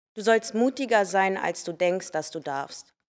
Du sollst mutiger sein, als du denkst, dass du darfst.